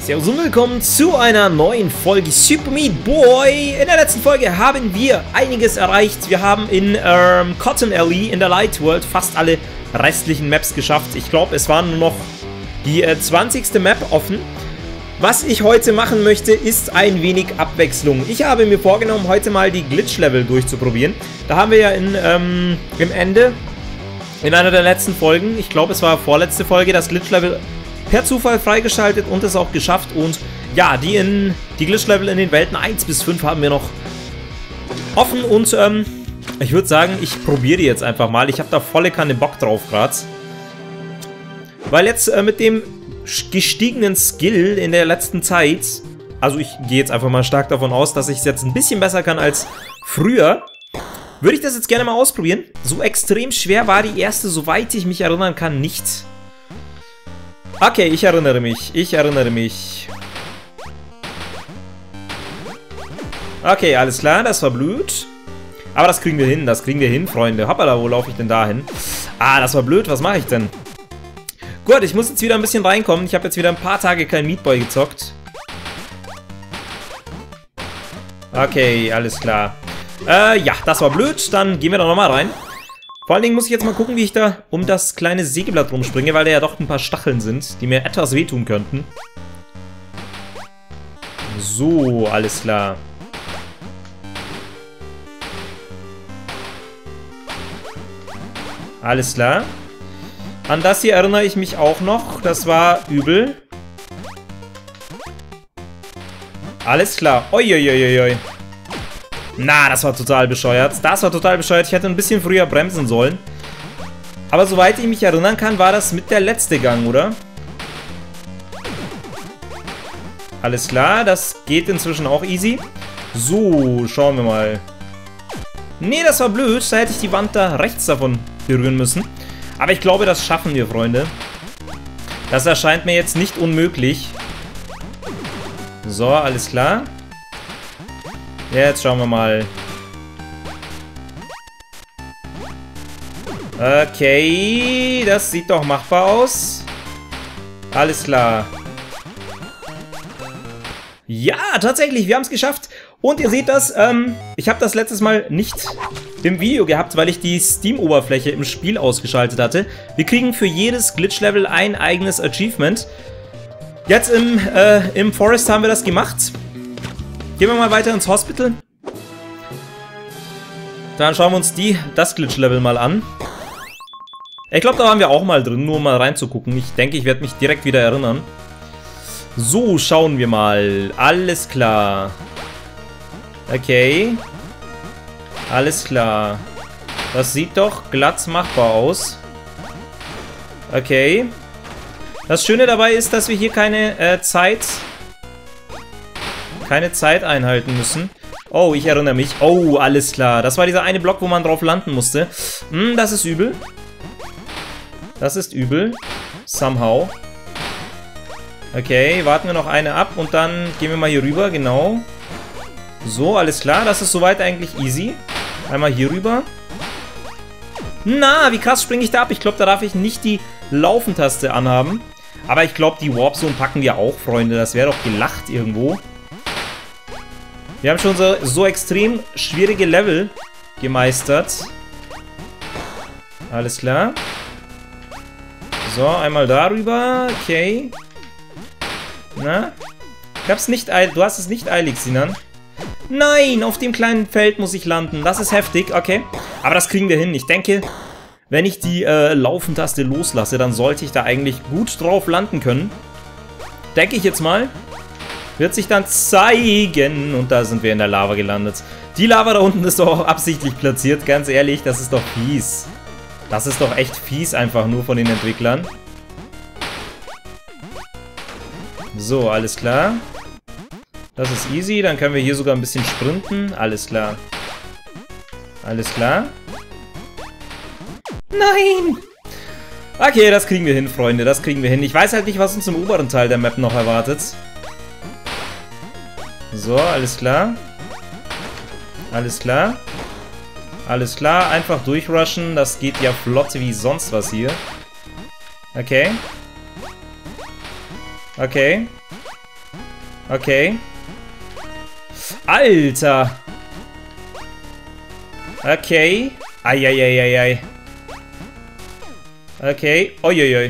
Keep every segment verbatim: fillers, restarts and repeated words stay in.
Servus und willkommen zu einer neuen Folge Super Meat Boy. In der letzten Folge haben wir einiges erreicht. Wir haben in ähm, Cotton Alley in der Light World fast alle restlichen Maps geschafft. Ich glaube, es waren nur noch die äh, zwanzigste Map offen. Was ich heute machen möchte, ist ein wenig Abwechslung. Ich habe mir vorgenommen, heute mal die Glitch-Level durchzuprobieren. Da haben wir ja in, ähm, im Ende, in einer der letzten Folgen, ich glaube, es war vorletzte Folge, das Glitch-Level per Zufall freigeschaltet und es auch geschafft. Und ja, die, in, die Glitch-Level in den Welten eins bis fünf haben wir noch offen. Und ähm, ich würde sagen, ich probiere die jetzt einfach mal. Ich habe da volle Kanne Bock drauf gerade. Weil jetzt äh, mit dem gestiegenen Skill in der letzten Zeit, also ich gehe jetzt einfach mal stark davon aus, dass ich es jetzt ein bisschen besser kann als früher, würde ich das jetzt gerne mal ausprobieren. So extrem schwer war die erste, soweit ich mich erinnern kann, nicht. Okay, ich erinnere mich. Ich erinnere mich. Okay, alles klar, das war blöd. Aber das kriegen wir hin, das kriegen wir hin, Freunde. Hoppala, wo laufe ich denn da hin? Ah, das war blöd, was mache ich denn? Gut, ich muss jetzt wieder ein bisschen reinkommen. Ich habe jetzt wieder ein paar Tage kein Meat Boy gezockt. Okay, alles klar. Äh, ja, das war blöd. Dann gehen wir da nochmal rein. Vor allen Dingen muss ich jetzt mal gucken, wie ich da um das kleine Sägeblatt rumspringe, weil da ja doch ein paar Stacheln sind, die mir etwas wehtun könnten. So, alles klar. Alles klar. An das hier erinnere ich mich auch noch. Das war übel. Alles klar. Uiuiuiui. Na, das war total bescheuert. Das war total bescheuert. Ich hätte ein bisschen früher bremsen sollen. Aber soweit ich mich erinnern kann, war das mit der letzte Gang, oder? Alles klar. Das geht inzwischen auch easy. So, schauen wir mal. Nee, das war blöd. Da hätte ich die Wand da rechts davon berühren müssen. Aber ich glaube, das schaffen wir, Freunde. Das erscheint mir jetzt nicht unmöglich. So, alles klar. Jetzt schauen wir mal. Okay, das sieht doch machbar aus. Alles klar. Ja, tatsächlich, wir haben es geschafft. Und ihr seht das, ähm, ich habe das letztes Mal nicht im Video gehabt, weil ich die Steam-Oberfläche im Spiel ausgeschaltet hatte. Wir kriegen für jedes Glitch-Level ein eigenes Achievement. Jetzt im, äh, im Forest haben wir das gemacht. Gehen wir mal weiter ins Hospital. Dann schauen wir uns die, das Glitch-Level mal an. Ich glaube, da waren wir auch mal drin, nur um mal reinzugucken. Ich denke, ich werde mich direkt wieder erinnern. So, schauen wir mal. Alles klar. Okay. Alles klar. Das sieht doch glatt machbar aus. Okay. Das Schöne dabei ist, dass wir hier keine äh, Zeit... keine Zeit einhalten müssen. Oh, ich erinnere mich. Oh, alles klar. Das war dieser eine Block, wo man drauf landen musste. Hm, das ist übel. Das ist übel. Somehow. Okay, warten wir noch eine ab und dann gehen wir mal hier rüber, genau. So, alles klar. Das ist soweit eigentlich easy. Einmal hier rüber. Na, wie krass springe ich da ab? Ich glaube, da darf ich nicht die Laufentaste anhaben. Aber ich glaube, die Warp Zone packen wir auch, Freunde. Das wäre doch gelacht irgendwo. Wir haben schon so, so extrem schwierige Level gemeistert. Alles klar. So, einmal darüber. Okay. Na? Ich hab's nicht eilig. Du hast es nicht eilig, Sinan. Nein, auf dem kleinen Feld muss ich landen. Das ist heftig, okay. Aber das kriegen wir hin. Ich denke, wenn ich die äh, Laufentaste loslasse, dann sollte ich da eigentlich gut drauf landen können. Denke ich jetzt mal. Wird sich dann zeigen. Und da sind wir in der Lava gelandet. Die Lava da unten ist doch auch absichtlich platziert. Ganz ehrlich, das ist doch fies. Das ist doch echt fies einfach nur von den Entwicklern. So, alles klar. Das ist easy. Dann können wir hier sogar ein bisschen sprinten. Alles klar. Alles klar. Nein! Okay, das kriegen wir hin, Freunde. Das kriegen wir hin. Ich weiß halt nicht, was uns im oberen Teil der Map noch erwartet. So, alles klar. Alles klar. Alles klar. Einfach durchrushen. Das geht ja flott wie sonst was hier. Okay. Okay. Okay. Alter. Okay. Eieieiei. Okay. Uiuiui.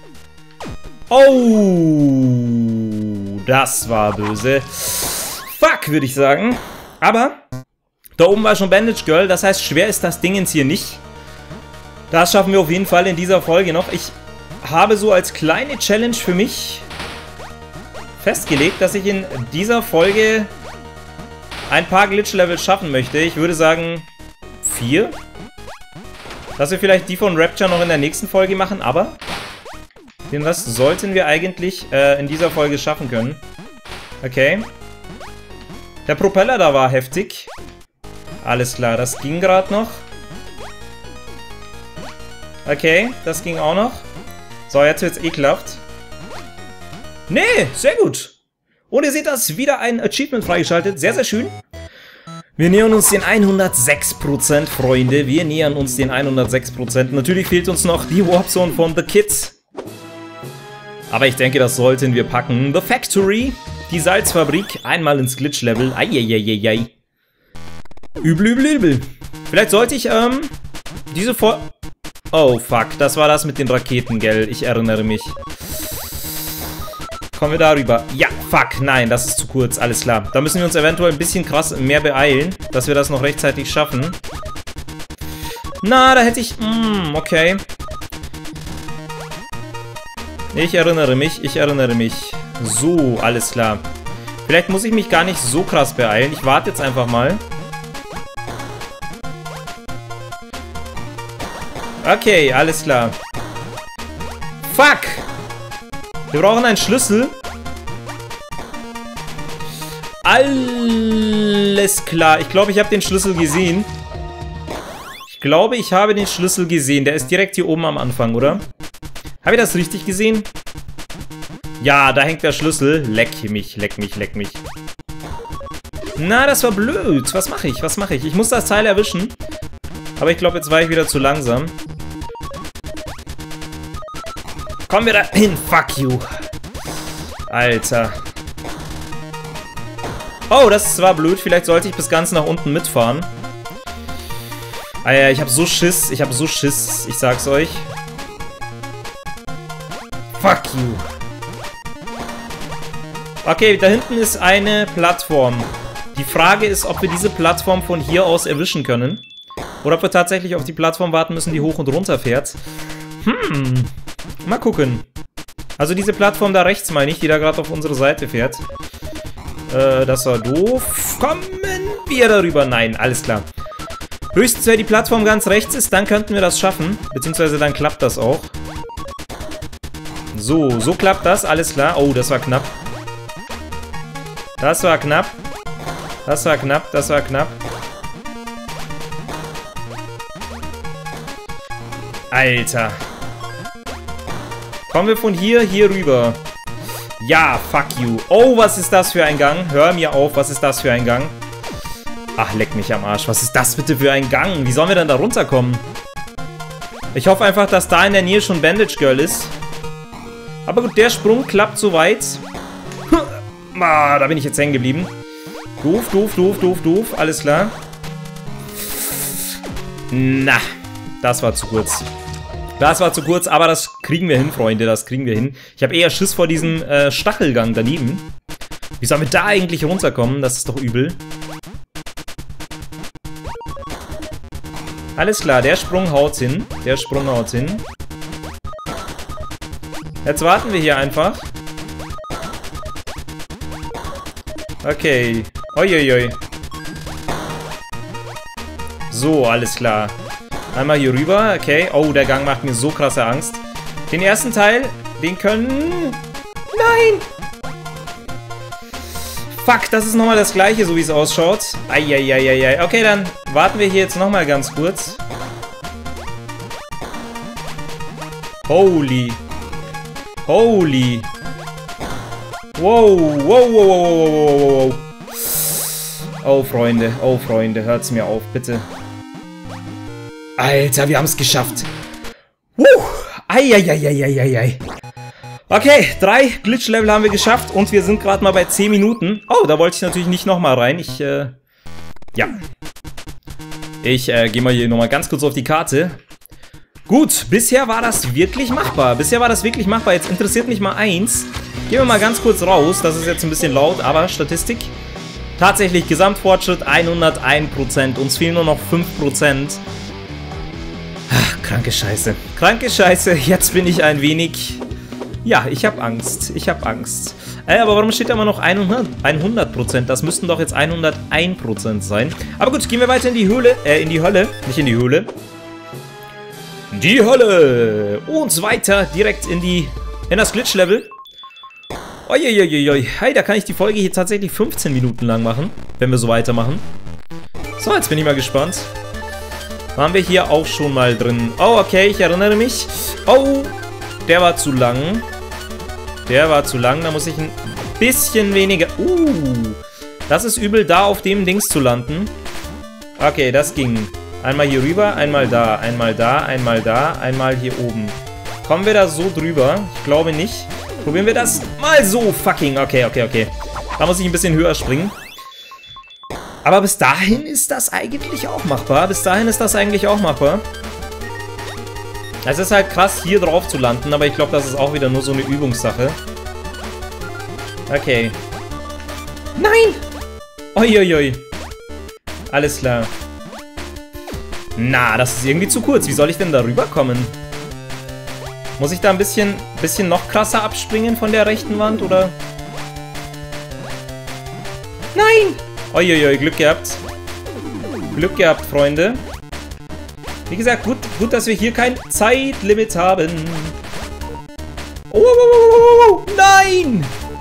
Oh. Das war böse. Fuck, würde ich sagen. Aber da oben war schon Bandage Girl. Das heißt, schwer ist das Dingens hier nicht. Das schaffen wir auf jeden Fall in dieser Folge noch. Ich habe so als kleine Challenge für mich festgelegt, dass ich in dieser Folge ein paar Glitch-Levels schaffen möchte. Ich würde sagen vier. Dass wir vielleicht die von Rapture noch in der nächsten Folge machen, aber den Rest sollten wir eigentlich äh, in dieser Folge schaffen können. Okay. Der Propeller da war heftig. Alles klar, das ging gerade noch. Okay, das ging auch noch. So, jetzt wird's ekelhaft. Nee, sehr gut. Und ihr seht das, wieder ein Achievement freigeschaltet. Sehr, sehr schön. Wir nähern uns den hundertsechs Prozent, Freunde. Wir nähern uns den hundertsechs Prozent. Natürlich fehlt uns noch die Warp Zone von The Kids. Aber ich denke, das sollten wir packen. The Factory, die Salzfabrik, einmal ins Glitch-Level. Eieieiei. Übel, übel, übel. Vielleicht sollte ich, ähm, diese Folge... Oh, fuck. Das war das mit den Raketen, gell? Ich erinnere mich. Kommen wir darüber. Ja, fuck. Nein, das ist zu kurz. Alles klar. Da müssen wir uns eventuell ein bisschen krass mehr beeilen, dass wir das noch rechtzeitig schaffen. Na, da hätte ich... Mm, okay. Ich erinnere mich. Ich erinnere mich. So, alles klar. Vielleicht muss ich mich gar nicht so krass beeilen. Ich warte jetzt einfach mal. Okay, alles klar. Fuck! Wir brauchen einen Schlüssel. Alles klar. Ich glaube, ich habe den Schlüssel gesehen. Ich glaube, ich habe den Schlüssel gesehen. Der ist direkt hier oben am Anfang, oder? Habe ich das richtig gesehen? Ja, da hängt der Schlüssel. Leck mich, leck mich, leck mich. Na, das war blöd. Was mache ich? Was mache ich? Ich muss das Teil erwischen. Aber ich glaube, jetzt war ich wieder zu langsam. Kommen wir da hin. Fuck you. Alter. Oh, das war blöd. Vielleicht sollte ich bis ganz nach unten mitfahren. Ah ja, ich habe so Schiss. Ich habe so Schiss. Ich sag's euch. Fuck you. Okay, da hinten ist eine Plattform. Die Frage ist, ob wir diese Plattform von hier aus erwischen können. Oder ob wir tatsächlich auf die Plattform warten müssen, die hoch und runter fährt. Hm. Mal gucken. Also diese Plattform da rechts, meine ich, die da gerade auf unsere Seite fährt. Äh, das war doof. Kommen wir darüber? Nein, alles klar. Höchstens, wenn die Plattform ganz rechts ist, dann könnten wir das schaffen. Beziehungsweise dann klappt das auch. So, so klappt das, alles klar. Oh, das war knapp. Das war knapp. Das war knapp, das war knapp. Alter. Kommen wir von hier, hier rüber. Ja, fuck you. Oh, was ist das für ein Gang? Hör mir auf, was ist das für ein Gang? Ach, leck mich am Arsch. Was ist das bitte für ein Gang? Wie sollen wir denn da runterkommen? Ich hoffe einfach, dass da in der Nähe schon Bandage Girl ist. Aber gut, der Sprung klappt soweit. Ah, da bin ich jetzt hängen geblieben. Doof, doof, doof, doof, doof. Alles klar. Na, das war zu kurz. Das war zu kurz, aber das kriegen wir hin, Freunde. Das kriegen wir hin. Ich habe eher Schiss vor diesem äh, Stachelgang daneben. Wie sollen wir da eigentlich runterkommen? Das ist doch übel. Alles klar, der Sprung haut hin. Der Sprung haut hin. Jetzt warten wir hier einfach. Okay. Uiuiui. So, alles klar. Einmal hier rüber. Okay. Oh, der Gang macht mir so krasse Angst. Den ersten Teil, den können... Nein! Fuck, das ist nochmal das gleiche, so wie es ausschaut. Eieieiei. Okay, dann warten wir hier jetzt nochmal ganz kurz. Holy. Holy. Wow, wow, wow, wow, wow, wow. Oh, Freunde, oh, Freunde, hört's mir auf, bitte. Alter, wir haben es geschafft. Wuh! Eieieiei. Okay, drei Glitch-Level haben wir geschafft und wir sind gerade mal bei zehn Minuten. Oh, da wollte ich natürlich nicht nochmal rein. Ich, äh, ja. Ich, äh, gehe mal hier nochmal ganz kurz auf die Karte. Gut, bisher war das wirklich machbar. Bisher war das wirklich machbar. Jetzt interessiert mich mal eins. Gehen wir mal ganz kurz raus. Das ist jetzt ein bisschen laut, aber Statistik. Tatsächlich Gesamtfortschritt hunderteins Prozent. Uns fehlen nur noch fünf Prozent. Ach, kranke Scheiße. Kranke Scheiße. Jetzt bin ich ein wenig... Ja, ich habe Angst. Ich habe Angst. Äh, aber warum steht da immer noch hundert Prozent? Das müssten doch jetzt hunderteins Prozent sein. Aber gut, gehen wir weiter in die Höhle. Äh, in die Hölle. Nicht in die Höhle. Die Hölle. Und weiter direkt in die... In das Glitch-Level. Uiuiuiui. Hey, da kann ich die Folge hier tatsächlich fünfzehn Minuten lang machen. Wenn wir so weitermachen. So, jetzt bin ich mal gespannt. Waren wir hier auch schon mal drin. Oh, okay, ich erinnere mich. Oh, der war zu lang. Der war zu lang. Da muss ich ein bisschen weniger... Uh, das ist übel, da auf dem Dings zu landen. Okay, das ging. Einmal hier rüber, einmal da, einmal da, einmal da, einmal hier oben. Kommen wir da so drüber? Ich glaube nicht. Probieren wir das mal so. Fucking, okay, okay, okay. Da muss ich ein bisschen höher springen. Aber bis dahin ist das eigentlich auch machbar. Bis dahin ist das eigentlich auch machbar. Es ist halt krass, hier drauf zu landen, aber ich glaube, das ist auch wieder nur so eine Übungssache. Okay. Nein! Uiuiui. Alles klar. Na, das ist irgendwie zu kurz. Wie soll ich denn da rüberkommen? Muss ich da ein bisschen, bisschen noch krasser abspringen von der rechten Wand, oder? Nein! Uiuiui, Glück gehabt. Glück gehabt, Freunde. Wie gesagt, gut, gut, dass wir hier kein Zeitlimit haben. Oh, oh, oh, oh, oh, nein!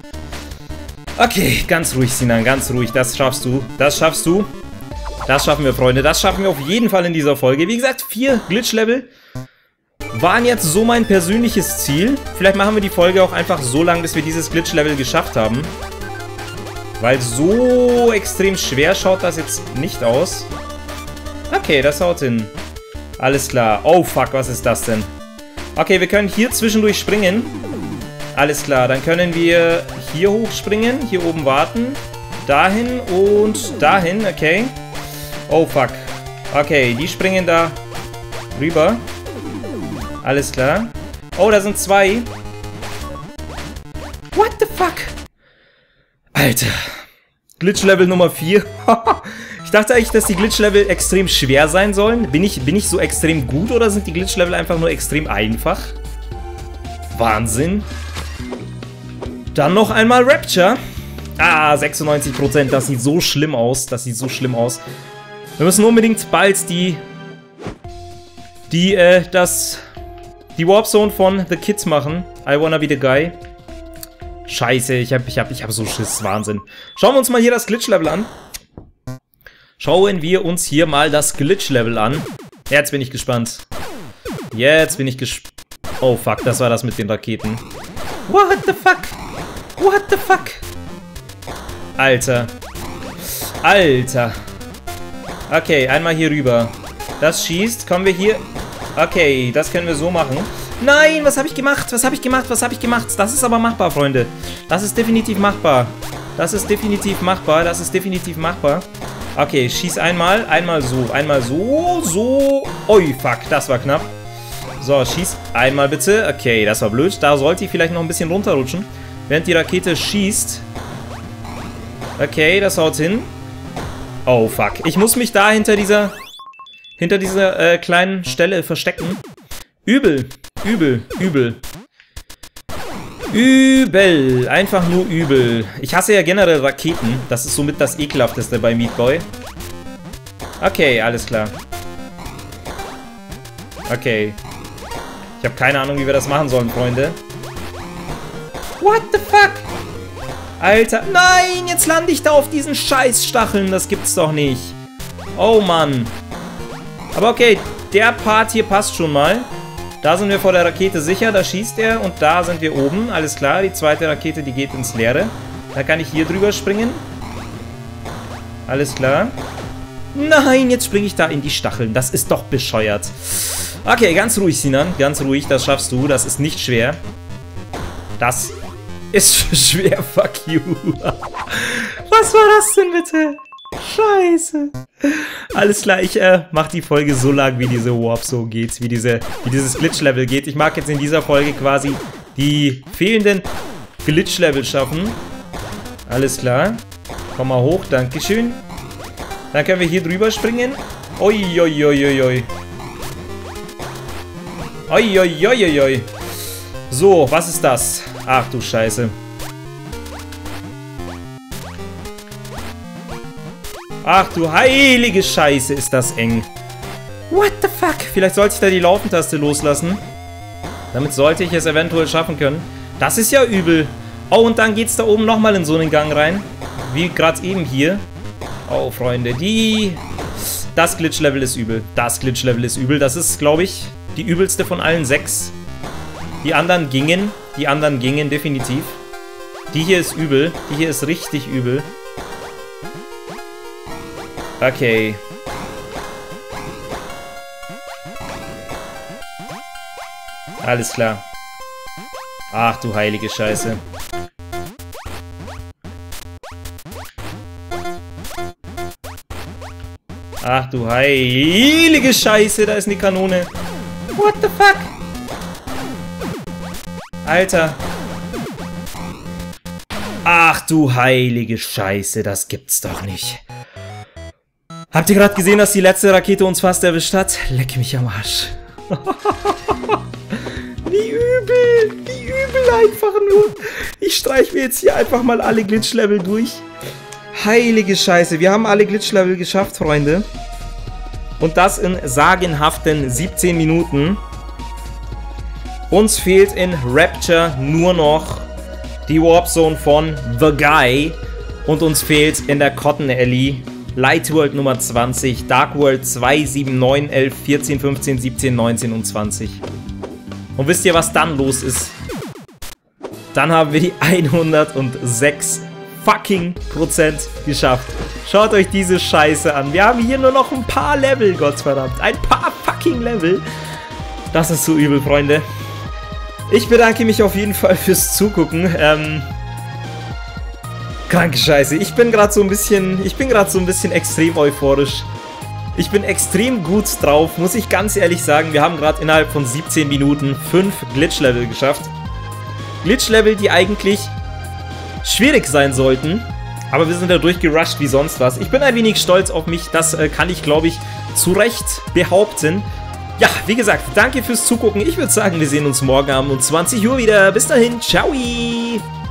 Okay, ganz ruhig, Sinan, ganz ruhig. Das schaffst du, das schaffst du. Das schaffen wir, Freunde. Das schaffen wir auf jeden Fall in dieser Folge. Wie gesagt, vier Glitch-Level waren jetzt so mein persönliches Ziel. Vielleicht machen wir die Folge auch einfach so lang, bis wir dieses Glitch-Level geschafft haben. Weil so extrem schwer schaut das jetzt nicht aus. Okay, das haut hin. Alles klar. Oh, fuck, was ist das denn? Okay, wir können hier zwischendurch springen. Alles klar, dann können wir hier hochspringen, hier oben warten. Dahin und dahin, okay. Oh, fuck. Okay, die springen da rüber. Alles klar. Oh, da sind zwei. What the fuck? Alter. Glitch-Level Nummer vier. Ich dachte eigentlich, dass die Glitch-Level extrem schwer sein sollen. Bin ich, bin ich so extrem gut oder sind die Glitch-Level einfach nur extrem einfach? Wahnsinn. Dann noch einmal Rapture. Ah, sechsundneunzig Prozent. Das sieht so schlimm aus. Das sieht so schlimm aus. Wir müssen unbedingt bald die... Die, äh, das... Die Warp Zone von The Kids machen. I wanna be the guy. Scheiße, ich hab, ich hab, ich hab so Schiss. Wahnsinn. Schauen wir uns mal hier das Glitch-Level an. Schauen wir uns hier mal das Glitch-Level an. Jetzt bin ich gespannt. Jetzt bin ich gespannt. Oh, fuck, das war das mit den Raketen. What the fuck? What the fuck? Alter. Alter. Okay, einmal hier rüber. Das schießt. Kommen wir hier... Okay, das können wir so machen. Nein, was habe ich gemacht? Was habe ich gemacht? Was habe ich gemacht? Das ist aber machbar, Freunde. Das ist definitiv machbar. Das ist definitiv machbar. Das ist definitiv machbar. Okay, schieß einmal. Einmal so. Einmal so. So. Ui, fuck. Das war knapp. So, schieß einmal bitte. Okay, das war blöd. Da sollte ich vielleicht noch ein bisschen runterrutschen. Während die Rakete schießt. Okay, das haut hin. Oh, fuck. Ich muss mich da hinter dieser... Hinter dieser äh, kleinen Stelle verstecken. Übel. Übel. Übel. Übel. Einfach nur übel. Ich hasse ja generell Raketen. Das ist somit das Ekelhafteste bei Meat Boy. Okay, alles klar. Okay. Ich habe keine Ahnung, wie wir das machen sollen, Freunde. What the fuck? Alter. Nein, jetzt lande ich da auf diesen Scheißstacheln. Das gibt's doch nicht. Oh, Mann. Aber okay, der Part hier passt schon mal. Da sind wir vor der Rakete sicher, da schießt er und da sind wir oben. Alles klar, die zweite Rakete, die geht ins Leere. Da kann ich hier drüber springen. Alles klar. Nein, jetzt springe ich da in die Stacheln. Das ist doch bescheuert. Okay, ganz ruhig, Sinan. Ganz ruhig, das schaffst du. Das ist nicht schwer. Das ist schwer, fuck you. Was war das denn bitte? Scheiße. Alles klar, ich äh, mach die Folge so lang, wie diese Warp so geht, wie, diese, wie dieses Glitch-Level geht. Ich mag jetzt in dieser Folge quasi die fehlenden Glitch-Level schaffen. Alles klar. Komm mal hoch, dankeschön. Dann können wir hier drüber springen. Oi, oi, oi, oi, oi. Oi, oi, oi, oi, oi. So, was ist das? Ach du Scheiße. Ach du heilige Scheiße, ist das eng. What the fuck? Vielleicht sollte ich da die Laufentaste loslassen. Damit sollte ich es eventuell schaffen können. Das ist ja übel. Oh, und dann geht's da oben nochmal in so einen Gang rein. Wie gerade eben hier. Oh, Freunde, die... Das Glitch-Level ist übel. Das Glitch-Level ist übel. Das ist, glaube ich, die übelste von allen sechs. Die anderen gingen. Die anderen gingen definitiv. Die hier ist übel. Die hier ist richtig übel. Okay. Alles klar. Ach du heilige Scheiße. Ach du heilige Scheiße, da ist eine Kanone. What the fuck? Alter. Ach du heilige Scheiße, das gibt's doch nicht. Habt ihr gerade gesehen, dass die letzte Rakete uns fast erwischt hat? Leck mich am Arsch. Wie übel, wie übel einfach nur. Ich streiche mir jetzt hier einfach mal alle Glitch-Level durch. Heilige Scheiße, wir haben alle Glitch-Level geschafft, Freunde. Und das in sagenhaften siebzehn Minuten. Uns fehlt in Rapture nur noch die Warp Zone von The Guy. Und uns fehlt in der Cotton Alley Light World Nummer zwanzig, Dark World zwei, sieben, neun, elf, vierzehn, fünfzehn, siebzehn, neunzehn und zwanzig. Und wisst ihr, was dann los ist? Dann haben wir die hundertsechs fucking Prozent geschafft. Schaut euch diese Scheiße an. Wir haben hier nur noch ein paar Level, Gottverdammt. Ein paar fucking Level. Das ist so übel, Freunde. Ich bedanke mich auf jeden Fall fürs Zugucken. Ähm... Kranke Scheiße. Ich bin gerade so ein bisschen, ich bin gerade so ein bisschen extrem euphorisch. Ich bin extrem gut drauf, muss ich ganz ehrlich sagen. Wir haben gerade innerhalb von siebzehn Minuten fünf Glitch-Level geschafft. Glitch-Level, die eigentlich schwierig sein sollten. Aber wir sind da durchgerusht wie sonst was. Ich bin ein wenig stolz auf mich. Das äh, kann ich, glaube ich, zu Recht behaupten. Ja, wie gesagt, danke fürs Zugucken. Ich würde sagen, wir sehen uns morgen Abend um zwanzig Uhr wieder. Bis dahin, ciao!